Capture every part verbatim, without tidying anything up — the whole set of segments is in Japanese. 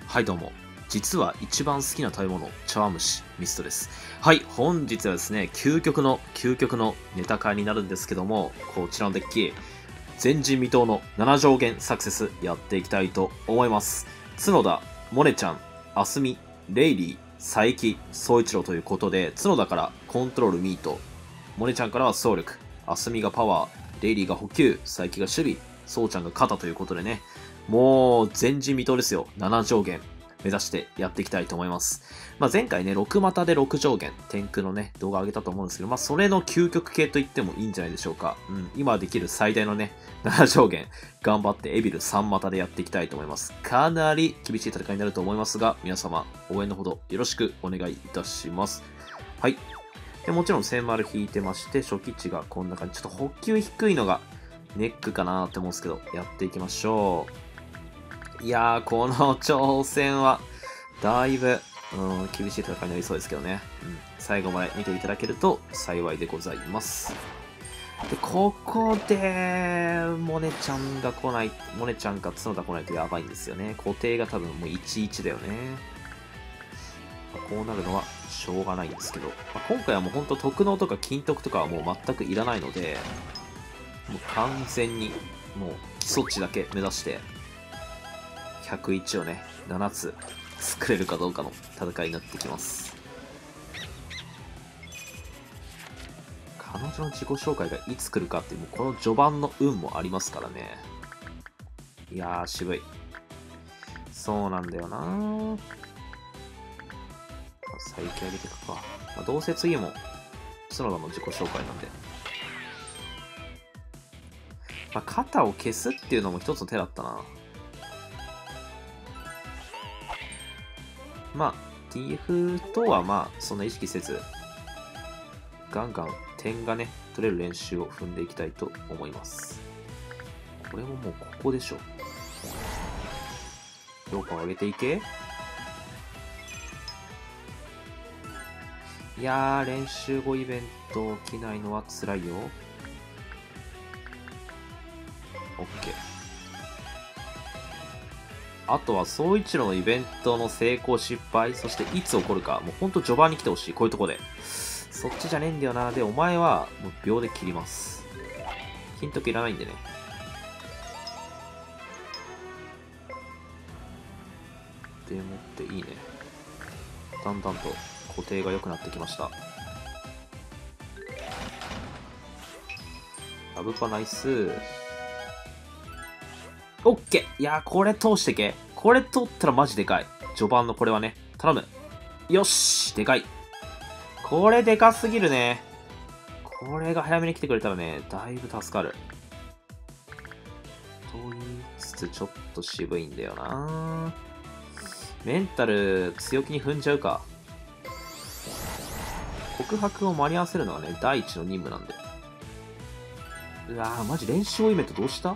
はいどうも。実は一番好きな食べ物、茶碗蒸し、ミストです。はい、本日はですね、究極の、究極のネタ会になるんですけども、こちらのデッキ、前人未到のなな上限サクセスやっていきたいと思います。角田、モネちゃん、あすみ、レイリー、佐伯、総一郎ということで、角田からコントロールミート、モネちゃんからは走力、あすみがパワー、レイリーが補給、佐伯が守備、そうちゃんが肩ということでね、もう前人未到ですよ。なな上限目指してやっていきたいと思います。まあ、前回ね、ろく股でろく上限、天空のね、動画上げたと思うんですけど、まあ、それの究極系と言ってもいいんじゃないでしょうか。うん、今できる最大のね、なな上限、頑張ってエビルさん股でやっていきたいと思います。かなり厳しい戦いになると思いますが、皆様、応援のほどよろしくお願いいたします。はい。でもちろん千丸引いてまして、初期値がこんな感じ。ちょっと補給低いのがネックかなって思うんですけど、やっていきましょう。いやー、この挑戦は、だいぶ、うん、厳しい戦いになりそうですけどね。うん、最後まで見ていただけると幸いでございます。で、ここで、モネちゃんが来ない、モネちゃんか角田来ないとやばいんですよね。固定が多分もういちいちだよね。まあ、こうなるのはしょうがないんですけど、まあ、今回はもうほんと特能とか金徳とかはもう全くいらないので、もう完全に、もう基礎値だけ目指して、ひゃくいちをね、ななつ作れるかどうかの戦いになってきます。彼女の自己紹介がいつ来るかっていう、もうこの序盤の運もありますからね。いやー、渋い。そうなんだよなー。最強上げていくか。まあ、どうせ次も、角田の自己紹介なんで。まあ、肩を消すっていうのも一つの手だったな。まあ、ティーエフ とはまあ、そんな意識せず、ガンガン点がね、取れる練習を踏んでいきたいと思います。これももうここでしょ。評価を上げていけ。いやー、練習後イベント起きないのは辛いよ。オッケー。あとは、総一郎のイベントの成功失敗、そしていつ起こるか、もうほんと序盤に来てほしい。こういうとこで。そっちじゃねえんだよな。で、お前は、もう秒で切ります。金時いらないんでね。でもっていいね。だんだんと固定が良くなってきました。ラブパナイス。オッケー。いやー、これ通してけ。これ通ったらマジでかい。序盤のこれはね。頼む。よし。でかい。これでかすぎるね。これが早めに来てくれたらね、だいぶ助かる。と言いつつ、ちょっと渋いんだよな。メンタル強気に踏んじゃうか。告白を間に合わせるのはね、第一の任務なんで。うわぁ、マジ練習イベントどうした？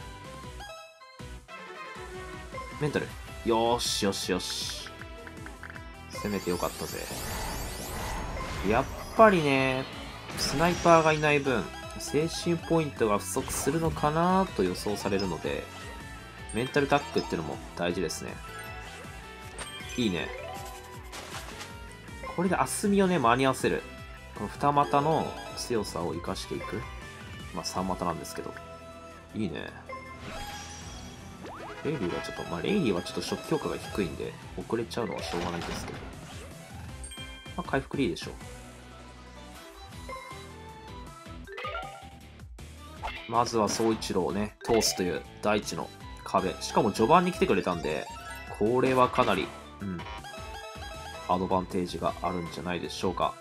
メンタル。よーしよしよし。攻めてよかったぜ。やっぱりね、スナイパーがいない分、精神ポイントが不足するのかなと予想されるので、メンタルタックっていうのも大事ですね。いいね。これでアスミをね、間に合わせる。この二股の強さを活かしていく。まあ三股なんですけど。いいね。レイリーはちょっと、まあレイリーはちょっと初期評価が低いんで、遅れちゃうのはしょうがないんですけど。まあ回復でいいでしょう。まずは総一郎をね、通すという第一の壁。しかも序盤に来てくれたんで、これはかなり、うん、アドバンテージがあるんじゃないでしょうか。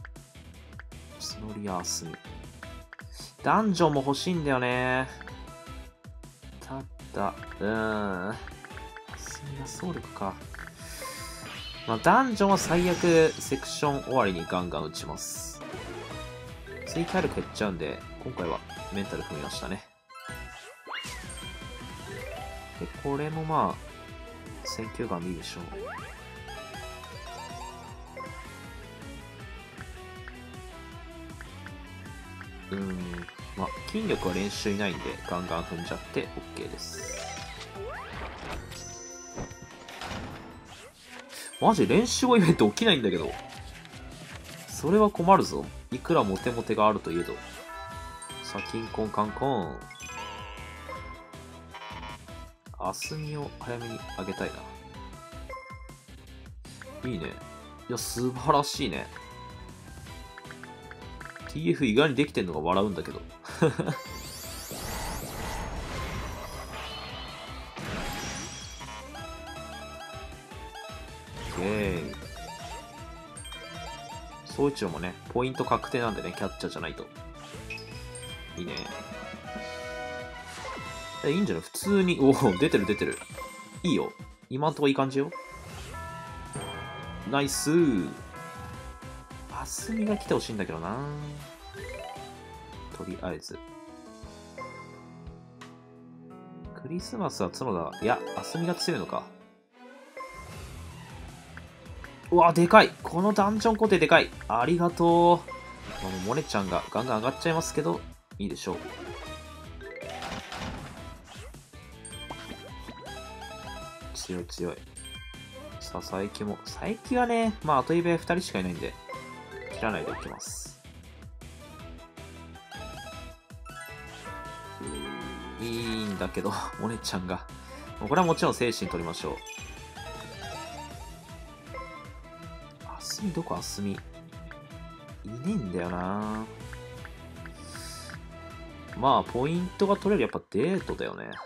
角やあすみ。ダンジョンも欲しいんだよね。ただ、うーん。あすみが総力か。まあ、ダンジョンは最悪、セクション終わりにガンガン打ちます。追加力減っちゃうんで、今回はメンタル踏みましたね。で、これもまあ、選球眼でいいでしょう。うーん、まあ、筋力は練習いないんで、ガンガン踏んじゃって OK です。 マジ練習後イベント起きないんだけど。それは困るぞ。いくらモテモテがあるといえど。さあ、キンコンカンコン。アスミを早めにあげたいな。いいね。いや、素晴らしいね。ティーエフ 意外にできてんのが笑うんだけど。オッケー。総一郎もね、ポイント確定なんでね、キャッチャーじゃないと。いいね。え、いいんじゃない普通に。おお、出てる出てる。いいよ。今んとこいい感じよ。ナイスー。アスミが来てほしいんだけどな。とりあえず。クリスマスは角田。いや、アスミが強いのか。うわ、でかい。このダンジョン固定でかい。ありがとう。もうモネちゃんがガンガン上がっちゃいますけど、いいでしょう。強い強い。さあ、佐伯も。佐伯はね、まあ、後イベふたりしかいないんで、切らないでおきます。いいんだけど、モネちゃんが。これはもちろん精神取りましょう。アスミどこアスミいねえんだよな。まあ、ポイントが取れるやっぱデートだよね。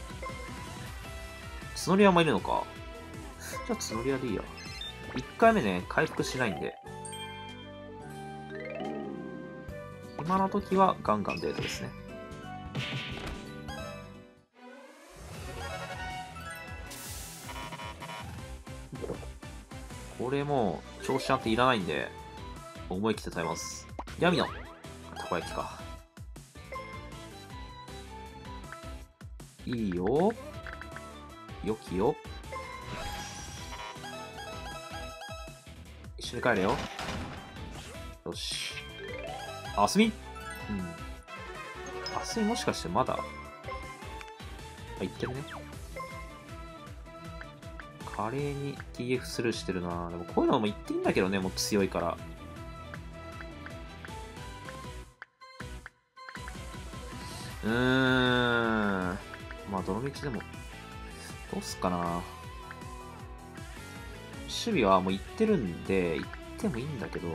角リアもいるのか。じゃあ角リアでいいや。いっかいめね、回復しないんで。今の時はガンガンデートですね。これもう、調子なんていらないんで、思い切って耐えます。闇の、たこ焼きか。いいよ。よきよ。一緒に帰れよ。よし。あすみうん。あすみもしかしてまだ、あ、いってるね。華麗に ティーエフ スルーしてるな。でもこういうのも言っていいんだけどね、もう強いから。うーん。まあ、どの道でも、どうすっかな。守備はもう行ってるんで、行ってもいいんだけど、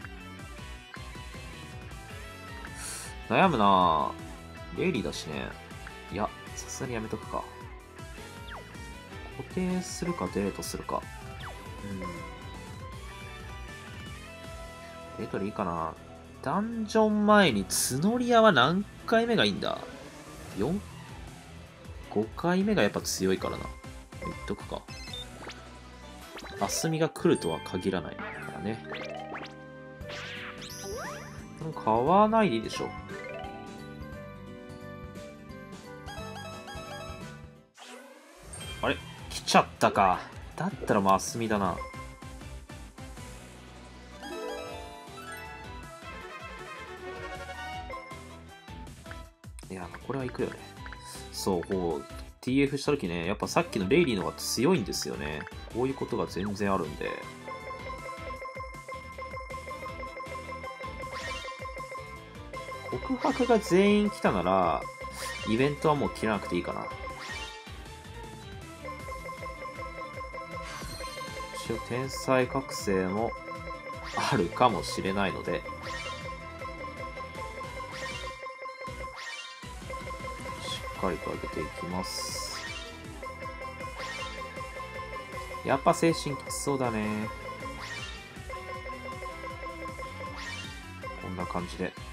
悩むなぁ。レイリーだしね。いや、さすがにやめとくか。固定するかデートするか。うん。デートでいいかな。ダンジョン前に角リアは何回目がいいんだ ?よん、ごかいめがやっぱ強いからな。言っとくか。アスミが来るとは限らないからね。買わないでいいでしょ。あれ来ちゃったか。だったらまあアスミだな。いや、これは行くよね。そう、こう、ティーエフ したときね、やっぱさっきのレイリーの方が強いんですよね。こういうことが全然あるんで。告白が全員来たなら、イベントはもう切らなくていいかな。一応、天才覚醒もあるかもしれないので、しっかりと上げていきます。やっぱ精神きつそうだね。こんな感じで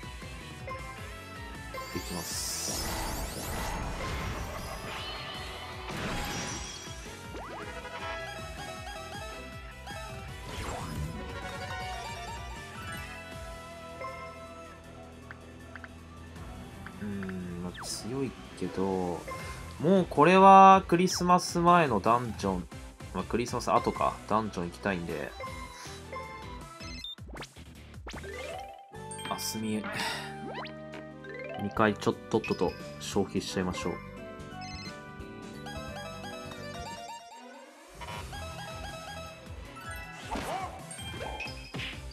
いきます。うーん、まあ、強いけど、もうこれはクリスマス前のダンジョン、まあ、クリスマス後か、ダンジョン行きたいんで、あすみ、にかいちょっとっとと消費しちゃいましょう。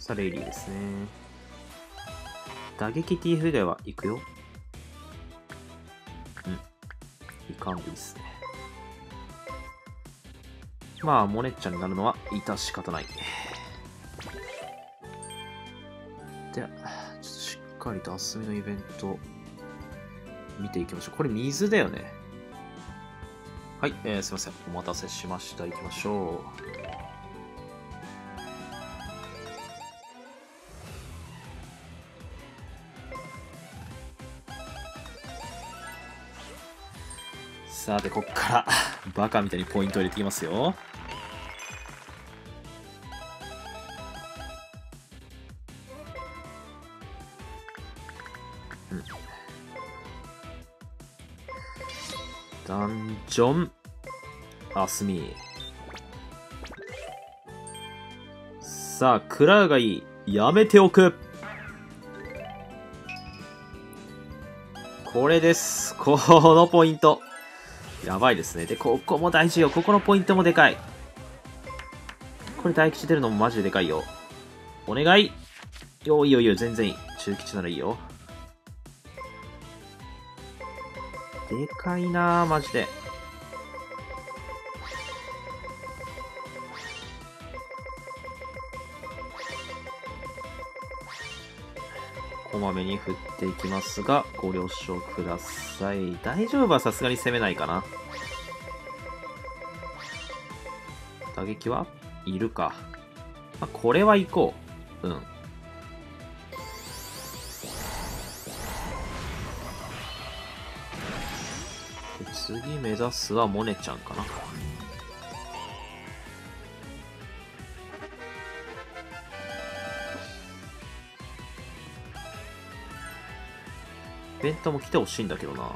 さあ、レイリーですね。打撃 ティーエフ 以外は行くよ。うん。いかんでいいっすね。まあ、モネッチャになるのは致し方ない。では、ちょっとしっかりと明日のイベント見ていきましょう。これ水だよね。はい、えー、すいません。お待たせしました。行きましょう。さて、こっからバカみたいにポイントを入れていきますよ。うん。ダンジョン、アスミ。さあ、食らうがいい。やめておく。これです。このポイント。やばいですね。で、ここも大事よ。ここのポイントもでかい。これ大吉出るのもマジででかいよ。お願い。よ、いいよいいよ。全然いい。中吉ならいいよ。でかいなぁ、マジで。こまめに振っていきますが、ご了承ください。大丈夫はさすがに攻めないかな。打撃はいるか。まあ、これは行こう。うん。で次目指すはモネちゃんかな。イベントも来てほしいんだけどな。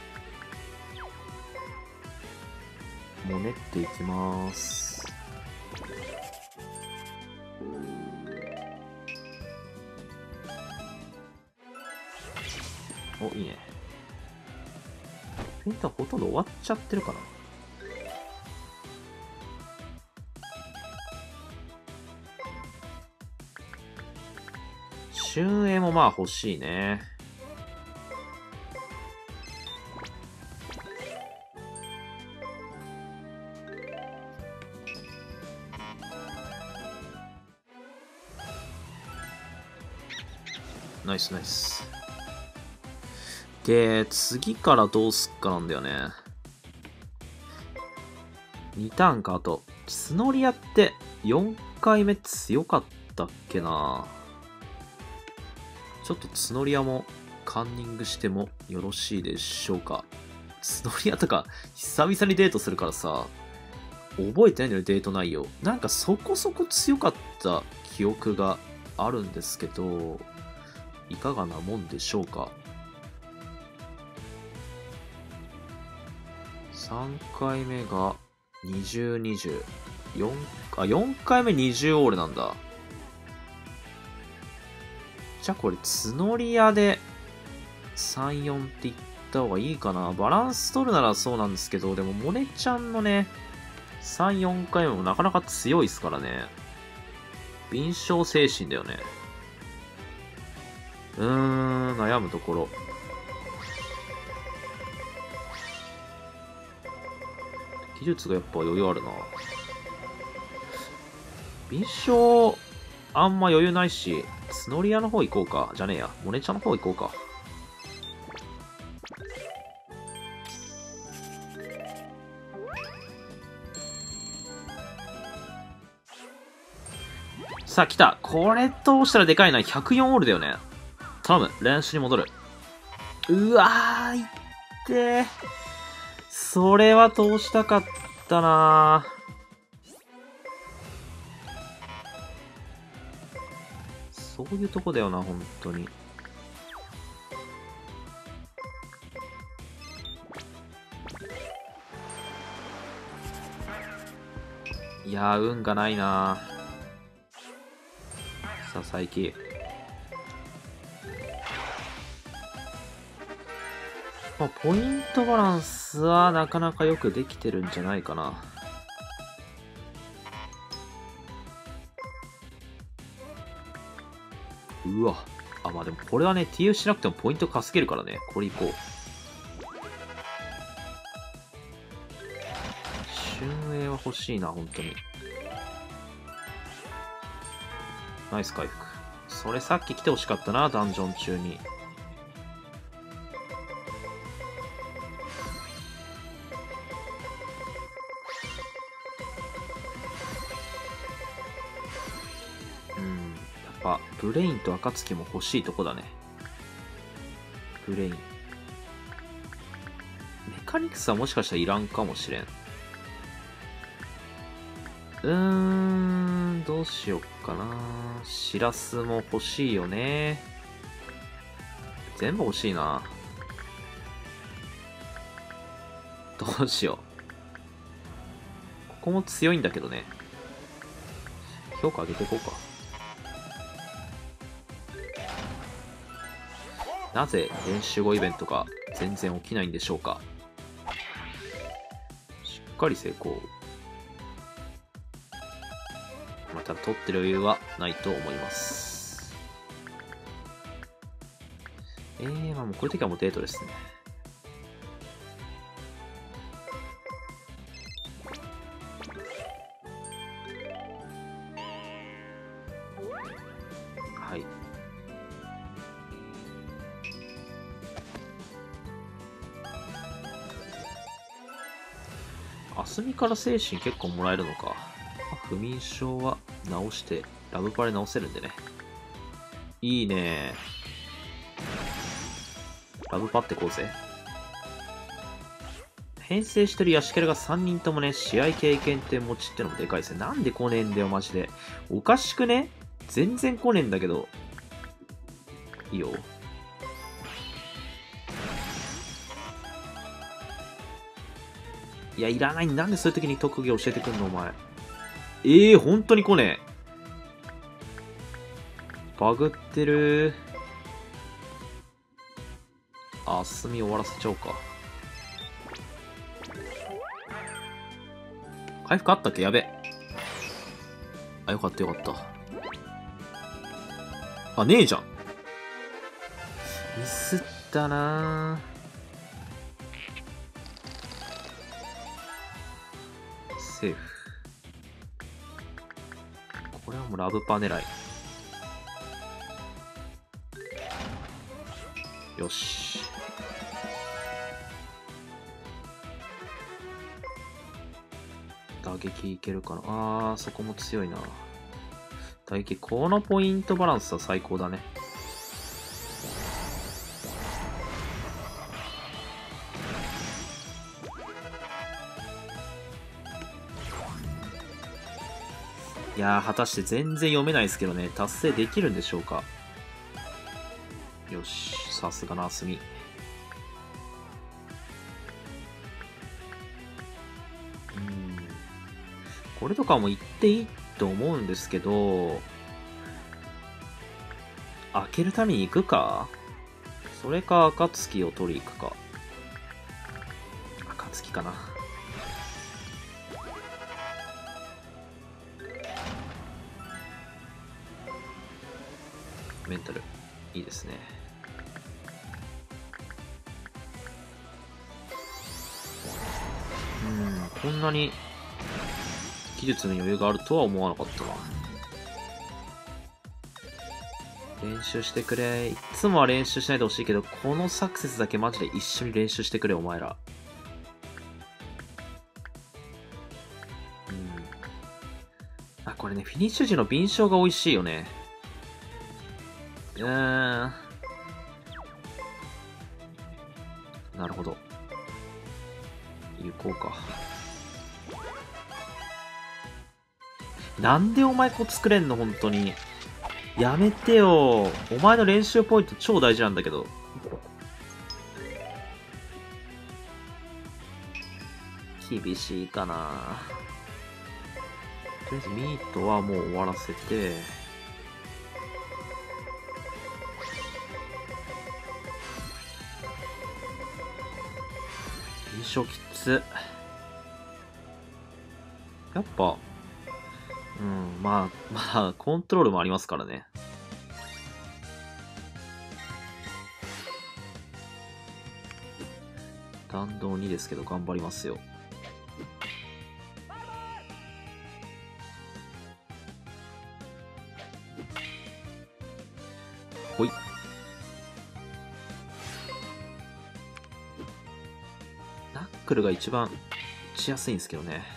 もねっていきます。お、いいね。イベントはほとんど終わっちゃってるかな。春英もまあ欲しいね。ナイスナイス。で、次からどうすっかなんだよね。にターンか、あと。ツノリアってよんかいめ強かったっけな。ちょっとツノリアもカンニングしてもよろしいでしょうか。ツノリアとか久々にデートするからさ、覚えてないんだよね、デート内容。なんかそこそこ強かった記憶があるんですけど、いかがなもんでしょうか。さんかいめがにじゅう、にじゅう。よん、あ、よんかいめにじゅうオールなんだ。じゃあこれ、ツノリアでさん、よんって言った方がいいかな。バランス取るならそうなんですけど、でも、モネちゃんのね、さん、よんかいめもなかなか強いですからね。敏捷精神だよね。うーん、悩むところ。技術がやっぱ余裕あるな。敏捷、あんま余裕ないし、ツノリアの方行こうか。じゃねえや。モネちゃんの方行こうか。さあ、来た。これ通したらでかいな。ひゃくよんオールだよね。頼む。練習に戻る。うわー、いってー。それは通したかったなー。そういうとこだよな、本当に。いやー、運がないなー。さあ、佐伯。まあ、ポイントバランスはなかなかよくできてるんじゃないかな。 うわ。あ、まあでもこれはね、ティーエフ しなくてもポイント稼げるからね。これいこう。春英は欲しいな、本当に。ナイス回復。それさっき来てほしかったな、ダンジョン中に。うん。やっぱ、ブレインと暁も欲しいとこだね。ブレイン。メカニクスはもしかしたらいらんかもしれん。うーん、どうしよっかな。シラスも欲しいよね。全部欲しいな。どうしよう。ここも強いんだけどね。評価上げていこうか。なぜ練習後イベントが全然起きないんでしょうか。しっかり成功。また取ってる余裕はないと思います。えー、まあもうこういう時はもうデートですね。はい。あすみから精神結構もらえるのか。不眠症は直して、ラブパレ直せるんでね。いいね。ラブパってこうぜ。編成してるヤシケルがさんにんともね、試合経験点持ちってのもでかいですね。なんで来ねえんだよ、マジで。おかしくね？全然来ねえんだけど。いいよ。いや、いらない。なんでそういう時に特技教えてくんの、お前。ええー、本当に来ねえ。バグってる。あ、すみ終わらせちゃおうか。回復あったっけ？やべ。あ、よかったよかった。あ、ねえじゃん。ミスったなぁ。セーフ。これはもうラブパ狙い。よし。打撃いけるかな。あー、そこも強いな。打撃、このポイントバランスは最高だね。いやー、果たして全然読めないですけどね。達成できるんでしょうか。よし、さすがな、あすみ。うん。これとかも言っていいと思うんですけど、開けるために行くか？それか、暁を取り行くか。暁かな。メンタル、いいですね。うん、こんなに技術の余裕があるとは思わなかったな。練習してくれ。いつもは練習しないでほしいけど、このサクセスだけマジで一緒に練習してくれ、お前ら。うん。あ、これね、フィニッシュ時の敏捷が美味しいよね。うーん。なるほど。行こうか。なんでお前こう作れんの本当に。やめてよ。お前の練習ポイント超大事なんだけど。厳しいかな。とりあえずミートはもう終わらせて。印象きつ。やっぱ、うん、まあ、まあ、コントロールもありますからね。 弾道にですけど頑張りますよ。ほい。ナックルが一番打ちやすいんですけどね。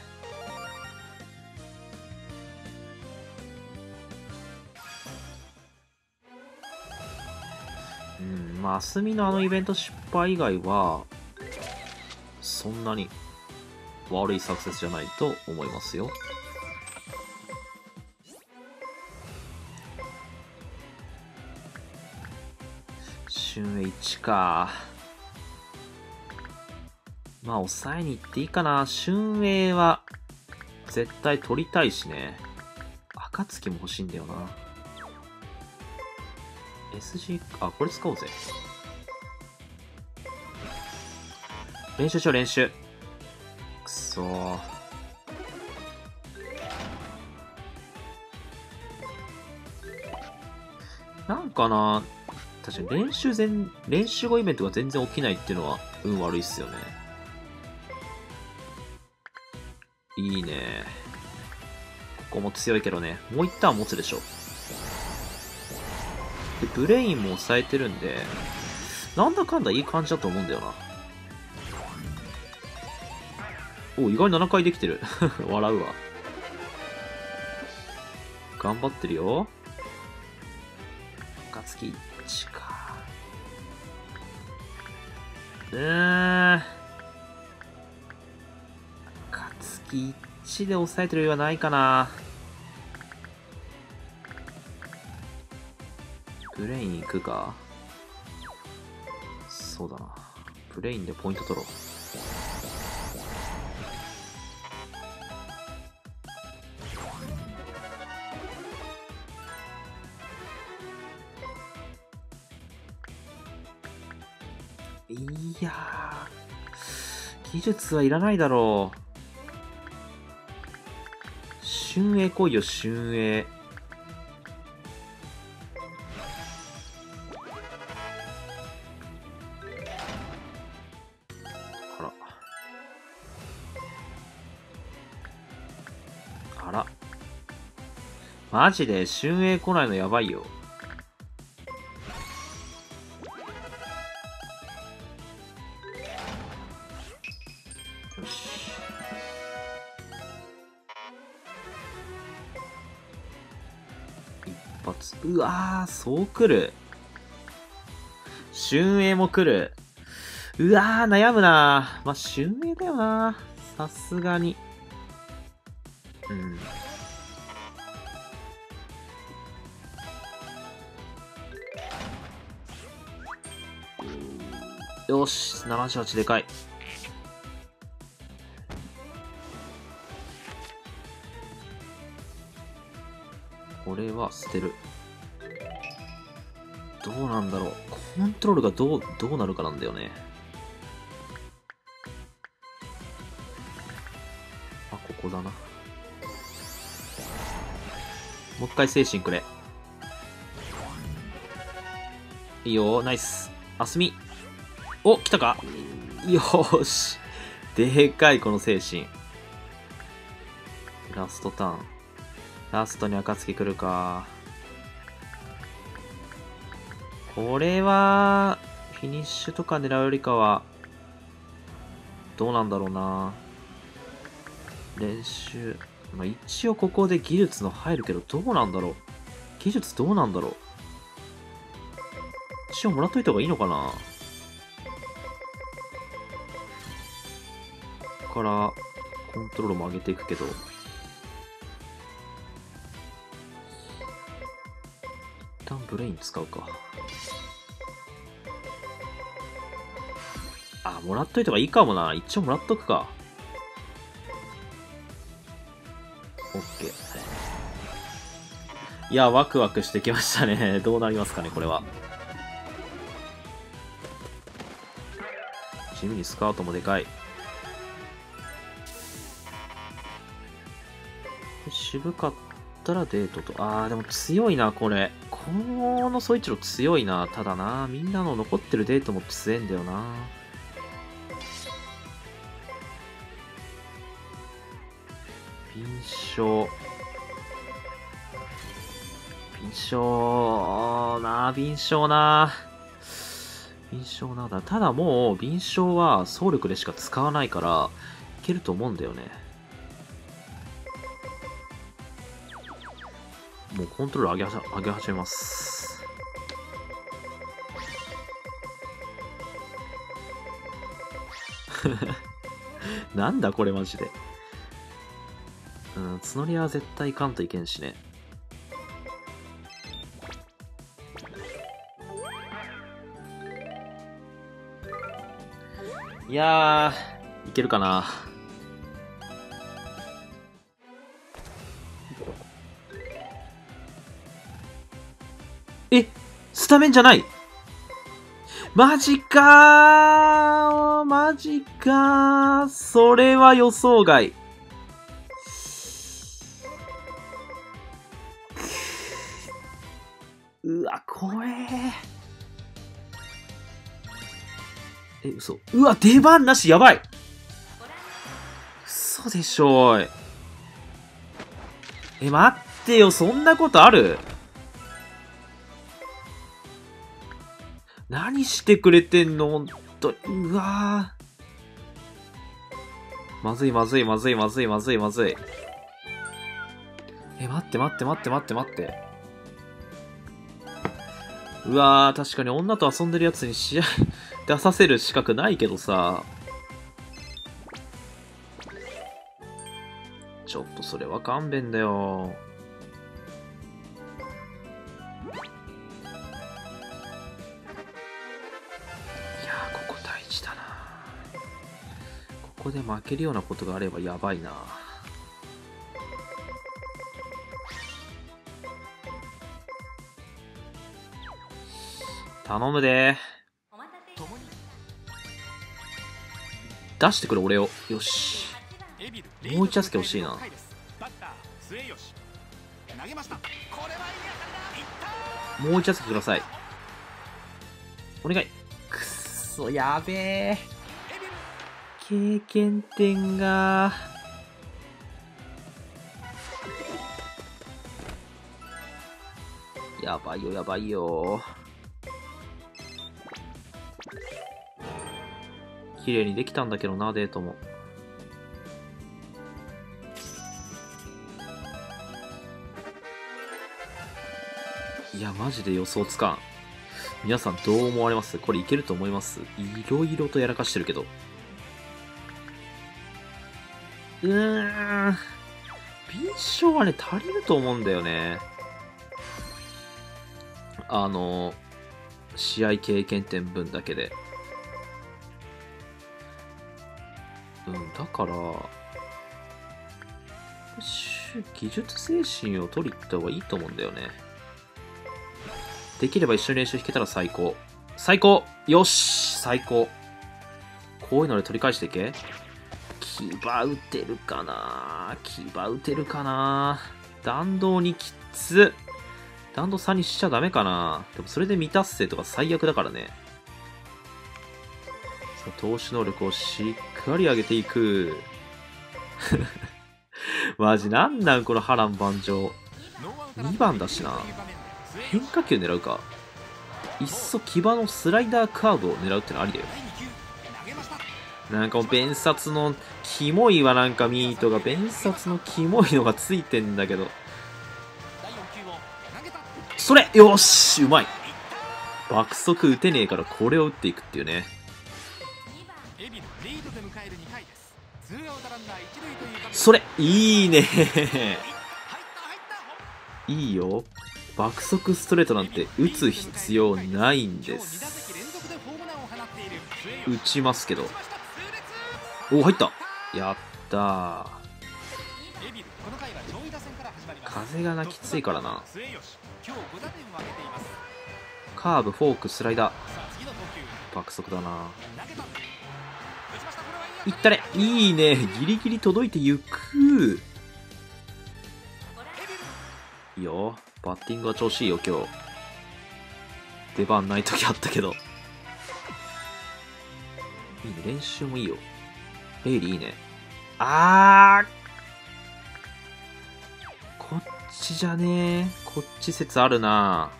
うん、まあ、アスミのあのイベント失敗以外は、そんなに悪いサクセスじゃないと思いますよ。春英いちか。まあ、抑えに行っていいかな。春英は絶対取りたいしね。暁も欲しいんだよな。エスジー、あ、これ使おうぜ。練習しよう、練習。くそー。なんかな、確かに練習全、練習後イベントが全然起きないっていうのは運悪いっすよね。いいね。ここも強いけどね。もう一ターン持つでしょ。で、ブレインも抑えてるんで、なんだかんだいい感じだと思うんだよな。お、意外にななかいできてる。笑うわ。頑張ってるよ。暁いちか。うーん。暁いちで抑えてる余裕はないかな。ブレイン行くか。そうだな。ブレインでポイント取ろう。いやー、技術はいらないだろう。春英来いよ、春英。あら。あら。マジで春英来ないのやばいよ。よし。一発。うわー、そう来る。春英も来る。うわー、悩むなー。まあ、春英だよな。さすがに。うん。よし、ななじゅうはちでかい。これは捨てる。どうなんだろう。コントロールがどう、どうなるかなんだよね。あ、ここだな。もう一回精神くれ。いいよ、ナイス。あすみ。お、来たか。よーし。でかい、この精神。ラストターン。ラストに暁来るか。これは、フィニッシュとか狙うよりかは、どうなんだろうな。練習。まあ、一応ここで技術の入るけど、どうなんだろう。技術どうなんだろう。一応もらっといた方がいいのかな。から、コントロールも上げていくけど。一旦ブレイン使うか。あ、もらっといた方がいいかもな。一応もらっとくか。オッケー。いや、ワクワクしてきましたね。どうなりますかね、これは。地味にスカートもでかい。渋かったらデートと。あー、でも強いな、これ。このソイチロ強いな。ただな、みんなの残ってるデートも強いんだよな。 敏捷。敏捷な、敏捷な。敏捷なだ。ただもう、敏捷は総力でしか使わないから、いけると思うんだよね。もうコントロール上げは、上げ始めます。なんだこれマジで。うん、角りは絶対いかんといけんしね。いやー、いけるかな。え、スタメンじゃない。マジかー、マジかー、それは予想外。うわ、怖え。え、嘘。うわ、出番なし、やばい。嘘でしょーい。え、待ってよ、そんなことある？何してくれてんの？ほんと、うわー。まずいまずいまずいまずいまずいまずい。え、待って待って待って待って待って。うわー、確かに女と遊んでるやつに試合出させる資格ないけどさ。ちょっとそれは勘弁だよ。いやー、ここ大事だな。ここで負けるようなことがあればやばいな。頼むでー。出してくれ俺を。よし。もう一打席欲しいな。もう一打席ください。お願い。くっそ、やべえ。経験点が。やばいよ、やばいよ。綺麗にできたんだけどな、デートも。いや、マジで予想つかん。皆さんどう思われます？これいけると思います？いろいろとやらかしてるけど。うーん。敏捷はね、足りると思うんだよね。あの、試合経験点分だけで。うん、だから、技術精神を取りに行った方がいいと思うんだよね。できれば一緒に練習弾けたら最高。最高！よし！最高。こういうので取り返していけ。牙打てるかな？牙打てるかな？弾道にきつ。弾道さんにしちゃダメかな？でもそれで未達成とか最悪だからね。投資能力をしっかり上げていく。マジなんなんこの波乱万丈。にばんだしな。変化球狙うか。いっそ牙のスライダーカーブを狙うってのありだよ。なんかもう弁札のキモいわ。なんかミートが弁札のキモいのがついてんだけど。それよしうまい。爆速打てねえからこれを打っていくっていうね。それいいねいいよ。爆速ストレートなんて打つ必要ないんです。打ちますけど。お、入った。やったー。風がなきついからな。カーブ、フォーク、スライダー。爆速だな。いったね。いいね。ギリギリ届いてゆく。いいよ。バッティングは調子いいよ、今日。出番ない時あったけど。いいね。練習もいいよ。レイリーいいね。あちじゃねえ。こっち説あるな。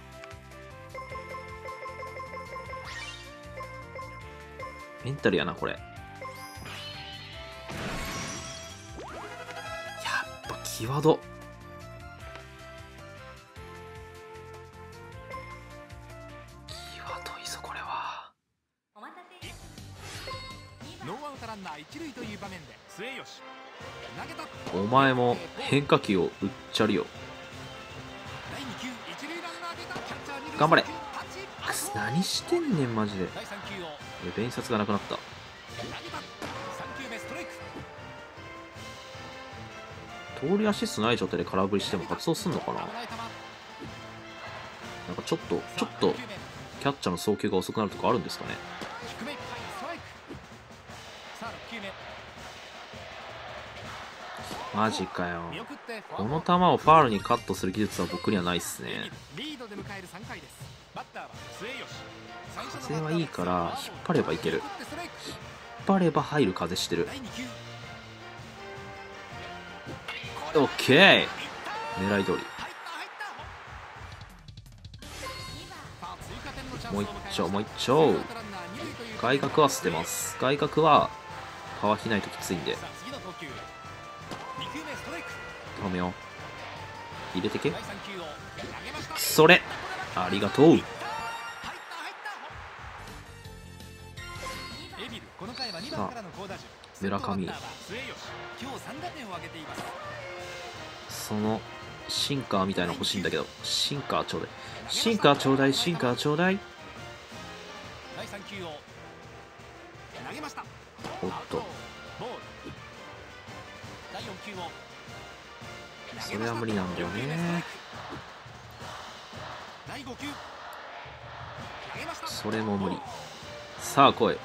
メンタルやな、これ。やっぱ、キワド。キワドいぞ、これは。お前も変化球を打っちゃるよ。頑張れ。くす、何してんねん、マジで。弁札がなくなった。通りアシストない状態で空振りしても発動すんのかな。なんかちょっとちょっとキャッチャーの送球が遅くなるとかあるんですかね。マジかよ。この球をファールにカットする技術は僕にはないっすね。風はいいから引っ張ればいける。引っ張れば入る風してる。オッケー、狙い通り。もう一丁もう一丁。外角は捨てます。外角はパワーひないときついんで頼むよ。入れてけ。それありがとう。さあ村上、そのシンカーみたいなの欲しいんだけど、シンカーちょうだい、シンカーちょうだい、シンカーちょうだい。おっと、それは無理なんだよね。それも無理。さあ来い。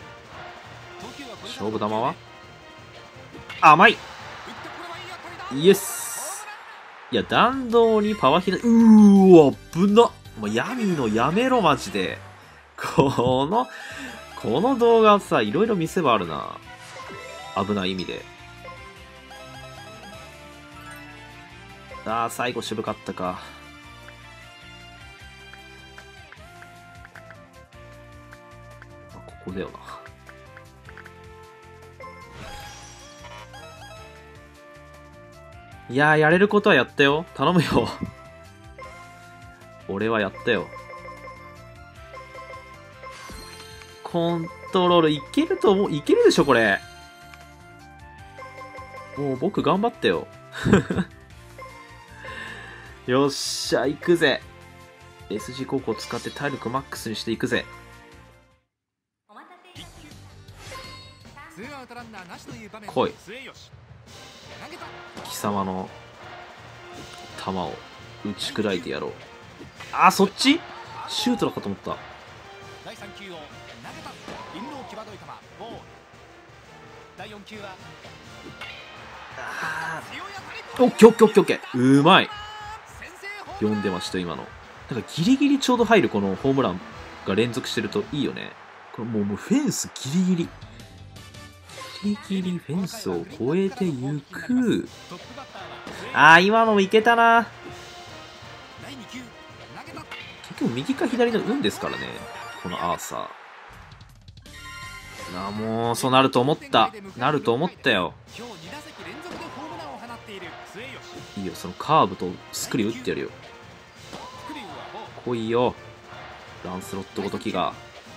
勝負球は甘い。イエス。いや、弾道にパワーひな、うーわ、ぶな。もうヤミーのやめろ、マジで。この、この動画さ、いろいろ見せ場あるな。危ない意味で。ああ、最後渋かったか。あ、ここだよな。いやー、やれることはやったよ。頼むよ。俺はやったよ。コントロールいけると思う。いけるでしょ、これ。もう僕頑張ったよ。よっしゃ、行くぜ。エスジー 高校使って体力マックスにしていくぜ。来い。貴様の球を打ち砕いてやろう。あー、そっちシュートだかと思った。あー、オッケーオッケーオッケーオッケー。うまい。読んでました今の。なんかギリギリちょうど入るこのホームランが連続してるといいよね。これもう、もうフェンスギリギリ。ギリギリフェンスを越えてゆく。あー、今のもいけたな。結局右か左の運ですからね、このアーサー。なあ、もうそうなると思った。なると思ったよ。いいよ、そのカーブとスクリュー打ってやるよ。来いよ、ランスロットごときが。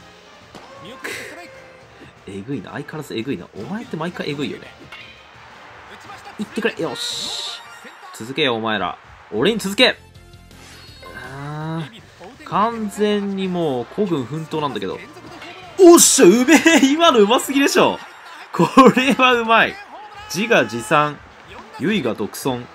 えぐいな、相変わらずえぐいな。お前って毎回えぐいよね。いってくれ。よし、続けよお前ら。俺に続け。あー、完全にもう孤軍奮闘なんだけど。おっしゃ、うめえ。今のうますぎでしょ。これはうまい。自画自賛、ユイが独尊。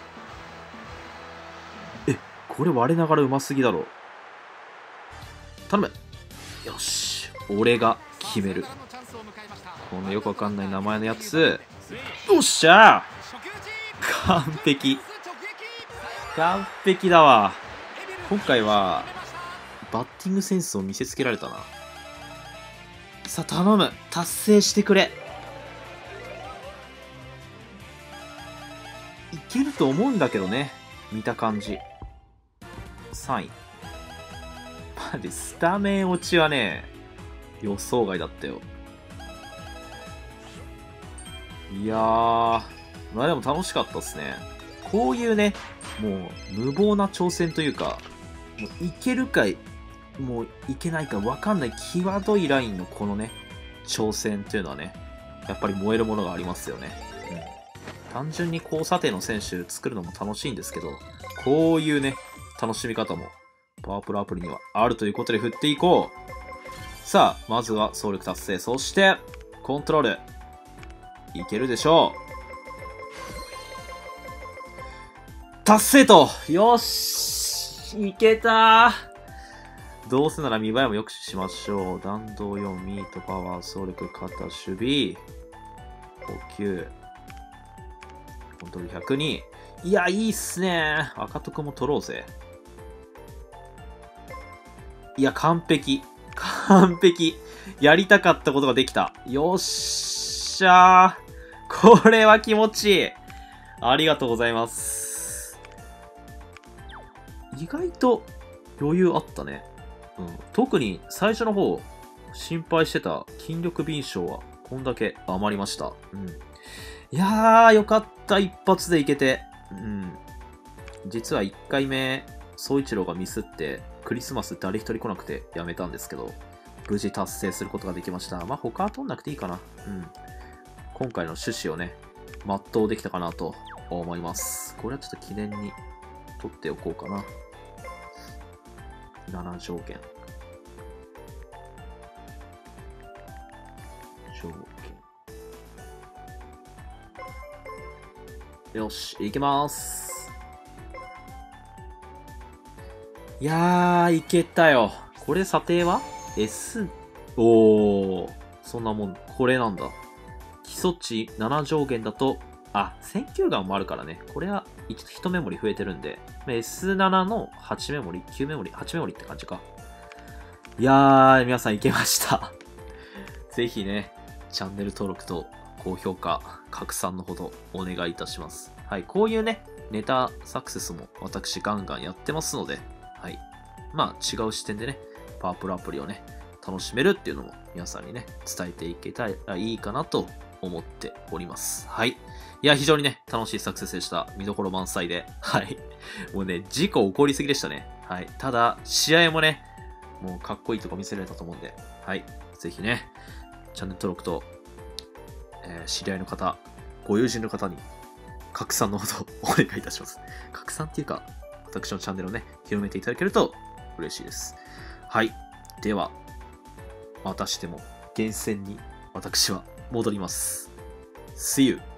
え、これ我ながらうますぎだろ。頼む。よし、俺が決める。このよくわかんない名前のやつ。おっしゃー、完璧。完璧だわ。今回はバッティングセンスを見せつけられたな。さあ頼む、達成してくれ。いけると思うんだけどね。 見た感じ。さんい。マジ、スタメン落ちはね、予想外だったよ。いやー、まあでも楽しかったっすね。こういうね、もう無謀な挑戦というか、もういけるかい、もういけないか分かんない際どいラインのこのね、挑戦っていうのはね、やっぱり燃えるものがありますよね。うん、単純に交差点の選手作るのも楽しいんですけど、こういうね、楽しみ方もパワープロアプリにはあるということで振っていこう。さあ、まずは総力達成。そして、コントロール。いけるでしょう。達成とよしいけたー。どうせなら見栄えも良くしましょう。弾道よん、ミート、パワー、総力、肩、守備、呼吸、コントロールひゃくに。いや、いいっすね。赤徳も取ろうぜ。いや、完璧。完璧。やりたかったことができた。よっしゃー。これは気持ちいい。ありがとうございます。意外と余裕あったね。うん。特に最初の方、心配してた筋力敏捷はこんだけ余りました。うん。いやー、よかった。一発でいけて。うん。実はいっかいめ、宗一郎がミスって、クリスマス誰一人来なくてやめたんですけど、無事達成することができました。まあ、他は取んなくていいかな。うん。今回の趣旨をね、全うできたかなと思います。これはちょっと記念に取っておこうかな。なな上限。上限。よし、いきます。いやー、いけたよ。これ査定は ?S、おー、そんなもん、これなんだ。基礎値なな上限だと、あ、選球眼もあるからね。これはいちメモリ増えてるんで、エスなな のはちメモリ、きゅうメモリ、はちメモリって感じか。いやー、皆さんいけました。ぜひね、チャンネル登録と高評価、拡散のほどお願いいたします。はい、こういうね、ネタサクセスも私ガンガンやってますので、はい。まあ、違う視点でね、パワープロアプリをね、楽しめるっていうのも皆さんにね、伝えていけたらいいかなと思っております。はい。いや、非常にね、楽しいサクセスでした。見どころ満載で。はい。もうね、事故起こりすぎでしたね。はい。ただ、試合もね、もうかっこいいとこ見せられたと思うんで、はい。ぜひね、チャンネル登録と、えー、知り合いの方、ご友人の方に、拡散のほどお願いいたします。拡散っていうか、私のチャンネルをね、広めていただけると嬉しいです。はい。では、またしても、厳選に私は戻ります。See you!